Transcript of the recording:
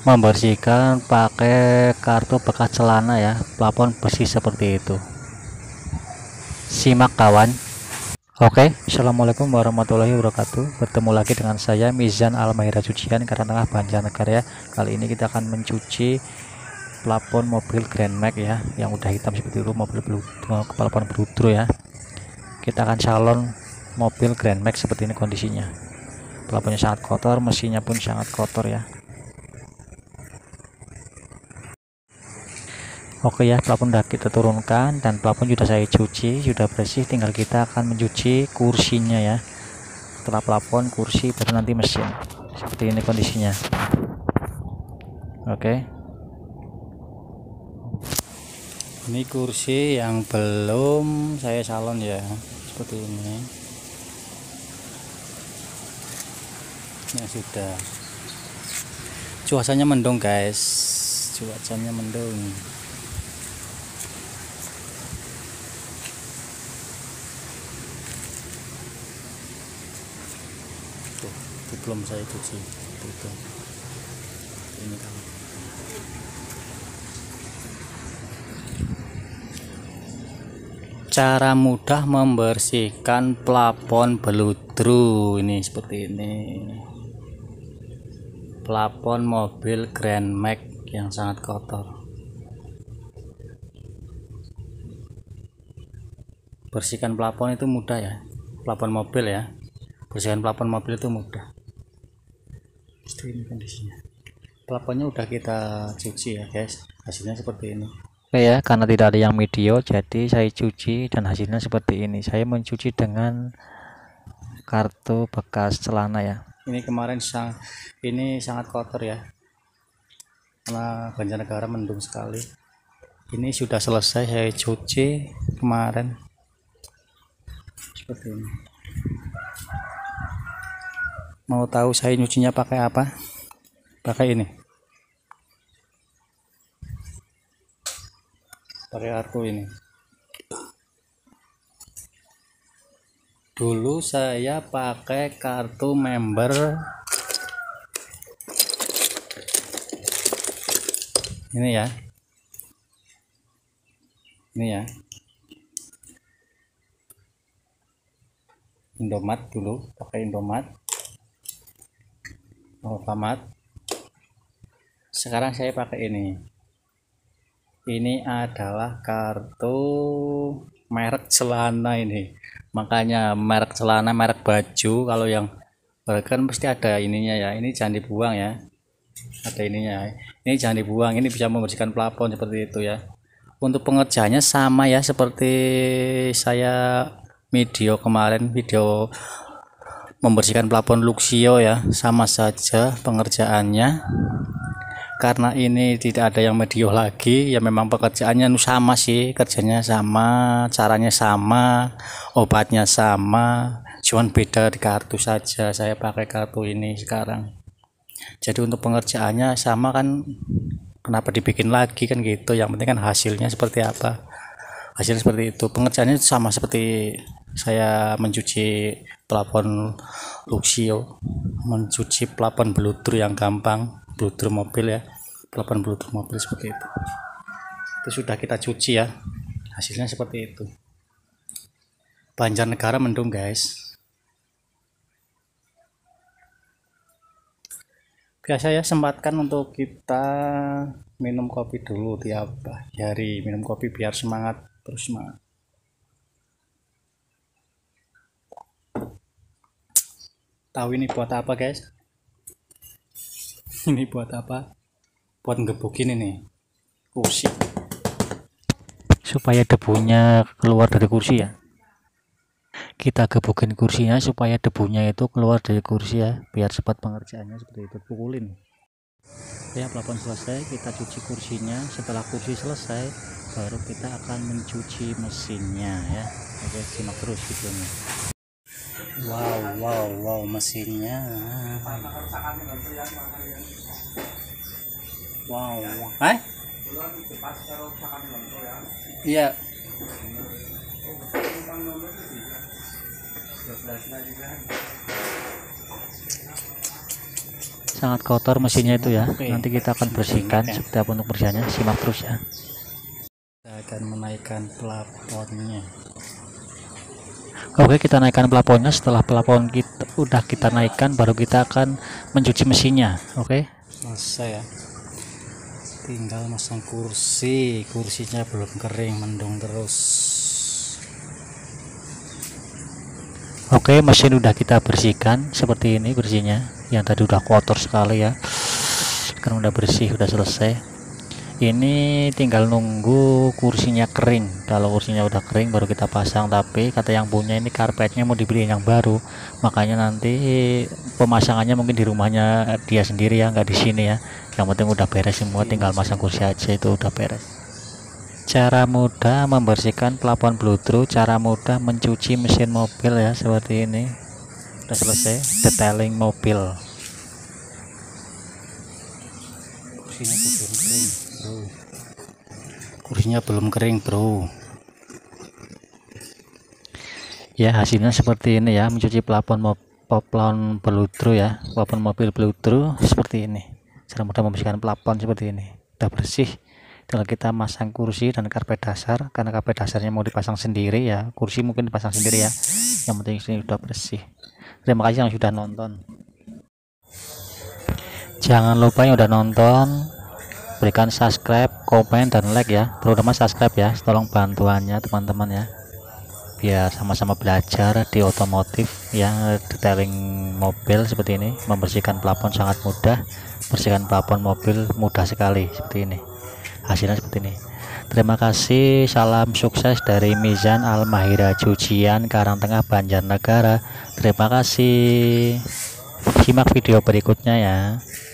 membersihkan pakai kartu bekas celana ya, plafon bersih seperti itu. Simak kawan. Oke, assalamualaikum warahmatullahi wabarakatuh. Bertemu lagi dengan saya Mizan Almahira Cucian Karangtengah Banjarnegara ya. Kali ini kita akan mencuci plafon mobil Grand Max ya, yang udah hitam seperti itu, mobil plafon bludru ya. Kita akan salon mobil Grand Max seperti ini kondisinya. Plafonnya sangat kotor, mesinnya pun sangat kotor ya. Oke ya, plafon sudah kita turunkan dan plafon sudah saya cuci, sudah bersih. Tinggal kita akan mencuci kursinya ya. Setelah plafon, kursi, baru nanti mesin. Seperti ini kondisinya. Oke. Ini kursi yang belum saya salon ya, seperti ini. Ini sudah. Cuacanya mendung guys, cuacanya mendung. Itu belum saya cuci itu. Ini kan cara mudah membersihkan plafon bludru ini seperti ini. Plafon mobil Grand Max yang sangat kotor. Bersihkan plafon itu mudah ya, plafon mobil ya. Bersihkan plafon mobil itu mudah. Seperti ini kondisinya. Plafonnya udah kita cuci ya guys, hasilnya seperti ini. Oke ya, karena tidak ada yang video jadi saya cuci dan hasilnya seperti ini. Saya mencuci dengan kartu bekas celana ya. Ini kemarin ini sangat kotor ya, karena Banjarnegara mendung sekali. Ini sudah selesai saya cuci kemarin seperti ini. Mau tahu saya nyucinya pakai apa? Pakai ini, pakai kartu ini. Dulu saya pakai kartu member ini ya, ini ya, Indomaret. Dulu pakai Indomaret, Alfamart. Sekarang saya pakai ini. Ini adalah kartu merek celana ini. Makanya merek celana, merek baju, kalau yang kan pasti ada ininya ya. Ini jangan dibuang ya. Ada ininya. Ini jangan dibuang. Ini bisa membersihkan plafon seperti itu ya. Untuk pengerjaannya sama ya seperti saya video kemarin, video membersihkan plafon Luxio ya. Sama saja pengerjaannya. Karena ini tidak ada yang medio lagi ya, memang pekerjaannya sama sih, kerjanya sama, caranya sama, obatnya sama, cuman beda di kartu saja. Saya pakai kartu ini sekarang, jadi untuk pengerjaannya sama kan, kenapa dibikin lagi kan gitu. Yang penting kan hasilnya seperti apa, hasilnya seperti itu. Pengerjaannya sama seperti saya mencuci plafon Luxio, mencuci plafon bludru yang gampang, bludru mobil ya, plafon bludru mobil seperti itu. Itu sudah kita cuci ya, hasilnya seperti itu. Banjarnegara mendung guys. Biasa ya, sempatkan untuk kita minum kopi dulu tiap hari, minum kopi biar semangat, terus semangat. Tahu ini buat apa guys? Ini buat apa? Buat ngebukin ini kursi supaya debunya keluar dari kursi ya. Kita gebukin kursinya supaya debunya itu keluar dari kursi ya, biar cepat pengerjaannya seperti itu. Pukulin ya. Plafon selesai, kita cuci kursinya. Setelah kursi selesai baru kita akan mencuci mesinnya ya. Oke, simak terus videonya. Wow mesinnya. Wow. Iya. sangat kotor mesinnya itu ya. Nanti kita akan bersihkan seperti apa untuk bersihnya, simak terus ya. Kita akan menaikkan plafonnya. Oke, kita naikkan plafonnya. Setelah plafon kita naikkan, baru kita akan mencuci mesinnya. Oke, selesai ya. Tinggal masang kursinya belum kering, mendung terus. Oke, mesin udah kita bersihkan seperti ini bersihnya. Yang tadi udah kotor sekali ya, sekarang udah bersih, udah selesai. Ini tinggal nunggu kursinya kering. Kalau kursinya udah kering baru kita pasang. Tapi kata yang punya ini karpetnya mau dibeli yang baru, makanya nanti pemasangannya mungkin di rumahnya dia sendiri ya, nggak di sini ya. Yang penting udah beres semua, tinggal masang kursi aja, itu udah beres. Cara mudah membersihkan plafon bludru, cara mudah mencuci mesin mobil ya, seperti ini. Udah selesai detailing mobil. Kursinya belum kering bro. Ya, hasilnya seperti ini ya, mencuci plafon bludru ya, plafon mobil bludru seperti ini. Cara mudah membersihkan plafon seperti ini. Udah bersih, tinggal kita masang kursi dan karpet dasar. Karena karpet dasarnya mau dipasang sendiri ya, kursi mungkin dipasang sendiri ya. Yang penting ini udah bersih. Terima kasih yang sudah nonton. Jangan lupa yang udah nonton, berikan subscribe, komen, dan like ya, terutama subscribe ya, tolong bantuannya teman-teman ya, biar sama-sama belajar di otomotif ya, detailing mobil seperti ini. Membersihkan plafon sangat mudah, bersihkan plafon mobil mudah sekali seperti ini, hasilnya seperti ini. Terima kasih, salam sukses dari Mizan Al-Mahira Cucian, Karangtengah, Banjarnegara. Terima kasih, simak video berikutnya ya.